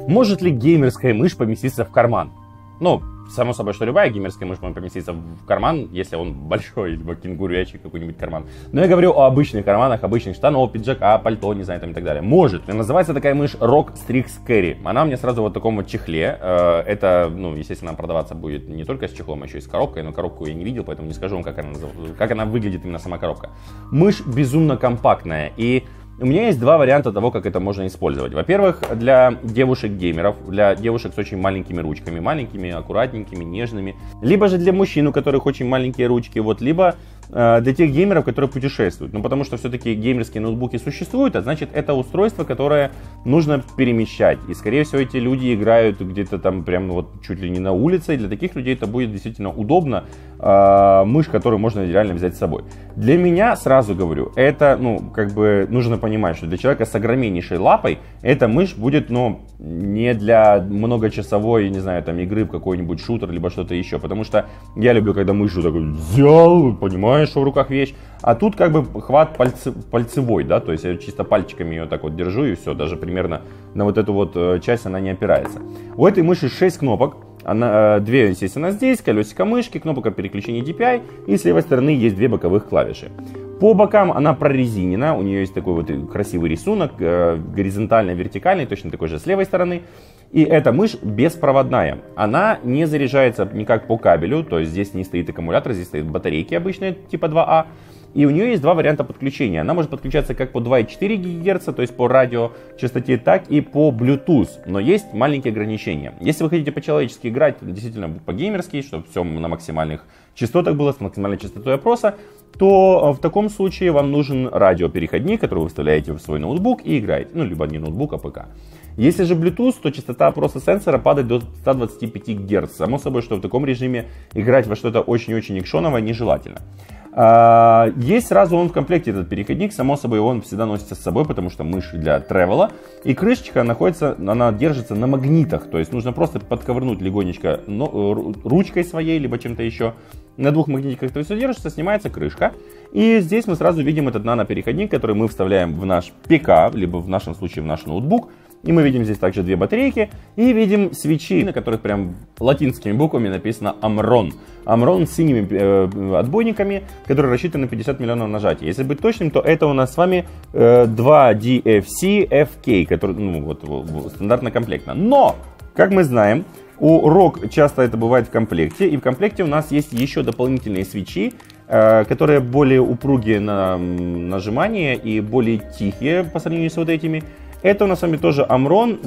Может ли геймерская мышь поместиться в карман? Ну, само собой, что любая геймерская мышь может поместиться в карман, если он большой, либо кенгурячий какой-нибудь карман. Но я говорю о обычных карманах, обычных штанов, пиджака, пальто, не знаю, там и так далее. Может. Называется такая мышь ROG Strix Carry. Она мне сразу вот в таком вот чехле. Это, ну, естественно, продаваться будет не только с чехлом, а еще и с коробкой. Но коробку я не видел, поэтому не скажу вам, как она выглядит именно сама коробка. Мышь безумно компактная. И у меня есть два варианта того, как это можно использовать. Во-первых, для девушек-геймеров, для девушек с очень маленькими ручками, маленькими, аккуратненькими, нежными. Либо же для мужчин, у которых очень маленькие ручки, вот, либо для тех геймеров, которые путешествуют. Ну, потому что все-таки геймерские ноутбуки существуют, а значит, это устройство, которое нужно перемещать. И, скорее всего, эти люди играют где-то там прям вот чуть ли не на улице. И для таких людей это будет действительно удобно. Мышь, которую можно реально взять с собой. Для меня, сразу говорю, это, ну, как бы нужно понимать, что для человека с огромнейшей лапой эта мышь будет, ну, не для многочасовой, не знаю, там, игры в какой-нибудь шутер, либо что-то еще. Потому что я люблю, когда мышь такой взял, понимаешь, что в руках вещь. А тут как бы хват пальцевой, да, то есть я чисто пальчиками ее так вот держу и все, даже примерно на вот эту вот часть она не опирается. У этой мыши 6 кнопок. Две, естественно, здесь, колесико мышки, кнопка переключения DPI, и с левой стороны есть две боковых клавиши. По бокам она прорезинена, у нее есть такой вот красивый рисунок, горизонтальный, вертикальный, точно такой же с левой стороны. И эта мышь беспроводная, она не заряжается никак по кабелю, то есть здесь не стоит аккумулятор, здесь стоят батарейки обычные типа 2А. И у нее есть два варианта подключения. Она может подключаться как по 2,4 ГГц, то есть по радиочастоте, так и по Bluetooth. Но есть маленькие ограничения. Если вы хотите по-человечески играть, действительно по-геймерски, чтобы все на максимальных частотах было, с максимальной частотой опроса, то в таком случае вам нужен радиопереходник, который вы вставляете в свой ноутбук и играете. Ну, либо не ноутбук, а ПК. Если же Bluetooth, то частота опроса сенсора падает до 125 Гц. Само собой, что в таком режиме играть во что-то очень-очень экшоновое нежелательно. Есть сразу он в комплекте, этот переходник, само собой он всегда носится с собой, потому что мышь для тревела. И крышечка она держится на магнитах, то есть нужно просто подковырнуть легонечко ручкой своей, либо чем-то еще. На двух магнитиках это все держится, снимается крышка. И здесь мы сразу видим этот нано-переходник, который мы вставляем в наш ПК, либо в нашем случае в наш ноутбук. И мы видим здесь также две батарейки и видим свечи, на которых прям латинскими буквами написано Amron. Amron с синими отбойниками, которые рассчитаны на 50 миллионов нажатий. Если быть точным, то это у нас с вами 2DFC FK, который, ну, вот, стандартно комплектно. Но, как мы знаем, у ROG часто это бывает в комплекте. И в комплекте у нас есть еще дополнительные свечи, которые более упругие на нажимание и более тихие по сравнению с вот этими. Это у нас с вами тоже Amron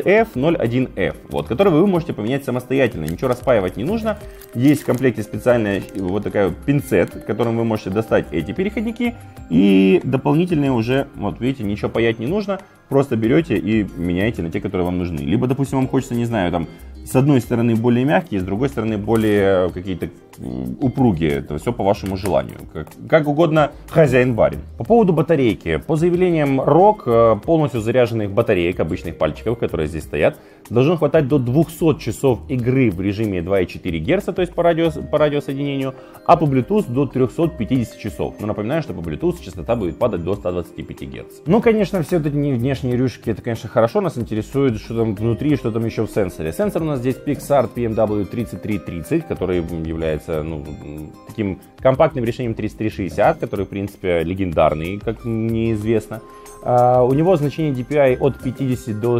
2DF01F, вот, который вы можете поменять самостоятельно, ничего распаивать не нужно. Есть в комплекте специальная вот такая пинцет, которым вы можете достать эти переходники. И дополнительные уже, вот видите, ничего паять не нужно, просто берете и меняете на те, которые вам нужны. Либо, допустим, вам хочется, не знаю, там, с одной стороны более мягкие, с другой стороны более какие-то упругие. Это все по вашему желанию. Как угодно хозяин-барин. По поводу батарейки. По заявлениям ROG, полностью заряженных батареек, обычных пальчиков, которые здесь стоят, должно хватать до 200 часов игры в режиме 2,4 Гц, то есть по радиосоединению, а по Bluetooth до 350 часов. Но напоминаю, что по Bluetooth частота будет падать до 125 Гц. Ну, конечно, все эти внешние рюшки, это, конечно, хорошо. Нас интересует, что там внутри, что там еще в сенсоре. Сенсор у нас здесь Pixart PMW3330, который является, ну, таким компактным решением 3360, который, в принципе, легендарный, как мне известно. У него значение DPI от 50 до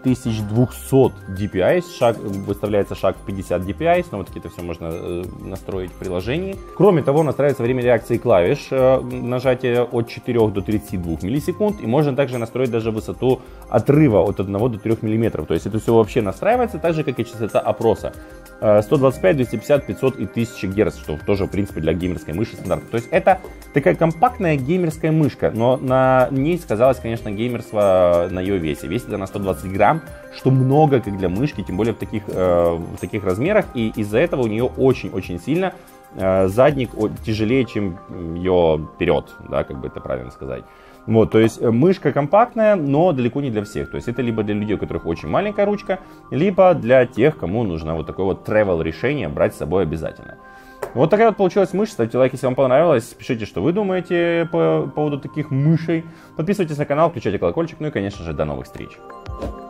7200 DPI, выставляется шаг в 50 DPI, снова-таки это все можно настроить в приложении. Кроме того, настраивается время реакции клавиш, нажатия от 4 до 32 миллисекунд, и можно также настроить даже высоту отрыва от 1 до 3 мм, то есть это все вообще настраивается, так же, как и частота опроса. 125, 250, 500 и 1000 Гц, что тоже, в принципе, для геймерской мыши стандартно. То есть это такая компактная геймерская мышка, но на ней сказалось, конечно, геймерство на ее весе. Весит она 120 грамм, что много как для мышки, тем более в таких размерах. И из-за этого у нее очень-очень сильно задник тяжелее, чем ее вперед, да, как бы это правильно сказать. Вот, то есть мышка компактная, но далеко не для всех. То есть это либо для людей, у которых очень маленькая ручка, либо для тех, кому нужно вот такое вот travel решение брать с собой обязательно. Вот такая вот получилась мышь. Ставьте лайк, если вам понравилось. Пишите, что вы думаете по поводу таких мышей. Подписывайтесь на канал, включайте колокольчик. Ну и, конечно же, до новых встреч.